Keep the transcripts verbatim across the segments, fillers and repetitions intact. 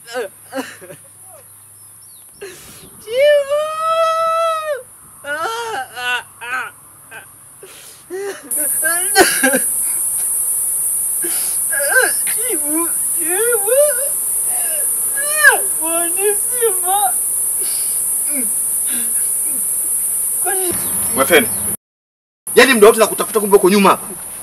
Chibu. Chibu, Chibu. Mwanisima. Mwefeni. Yaani mda wote nakutafuta kumbe uko nyuma hapa.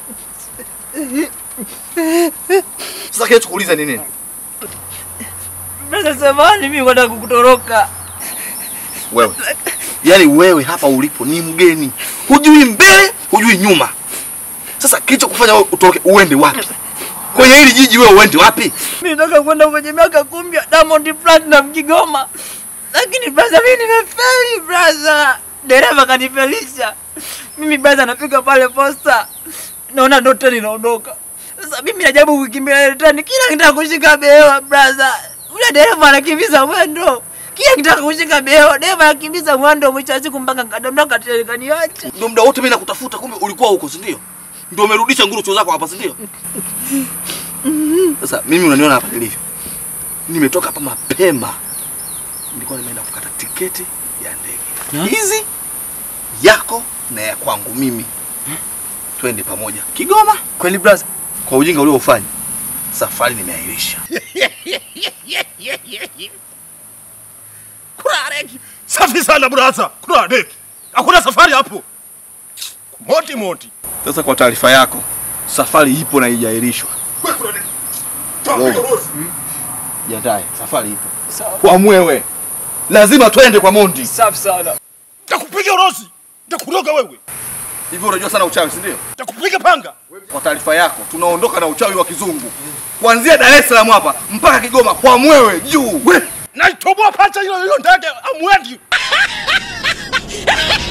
Sasa kile tukuuliza ni nini? Brother samani mimi kwenda kukutoroka. Wewe. Yaani wewe hapa ulipo ni mgeni. Hujui mbele, hujui nyuma. Sasa kilicho kufanya wewe utoroke uende wapi? Kwenye hili jiji wewe uende wapi? Mimi nataka kwenda kwenye miaka kumi ya Diamond Platinum Kigoma. Lakini brother mimi nimefeli brother. Dereva kanifelisha. Mimi brother nafika pale posta. Naona ndo treni inaondoka. Sasa mimi najabu kukimbia ile treni kila kitaka kushika bewa brother. Ule dereva anakimbiza mwendo. Kila kitaka kushika bewa, dereva anakimbiza mwendo mwisho wa siku mpaka kadondoka treni kaniacha. Ndio muda wote mimi nakutafuta kumbe ulikuwa huko, si ndio? Ndio umerudisha ngurucho zako hapa, si ndio? Sasa mimi unaniona hapa nilivyo. Nimetoka hapa mapema. Nilikuwa nimeenda kukata tiketi ya ndege. Hizi yako na ya kwangu mimi. Twende pamoja Kigoma. Kweli brother? Kwa ujinga uliofanya safari nimeahirisha. Kurareki. Safi sana brother. Kurareki. Hakuna safari hapo. Moti moti. Sasa kwa taarifa yako, safari ipo na haijaahirishwa. Wewe kurareki. Toka. Jiandae, safari ipo. Sawa. Kwa mwewe. Lazima twende kwa Mondi. Safi sana. Nitakupiga urosi. Nitakuroga wewe. Hivi unajua sana uchawi, si ndio? Nitakupiga panga. Kwa taarifa yako, tunaondoka na uchawi wa kizungu. Kuanzia Dar es Salaam hapa mpaka Kigoma kwa mwewe juu. Na itoboa pacha hilo hilo ndege amwendi.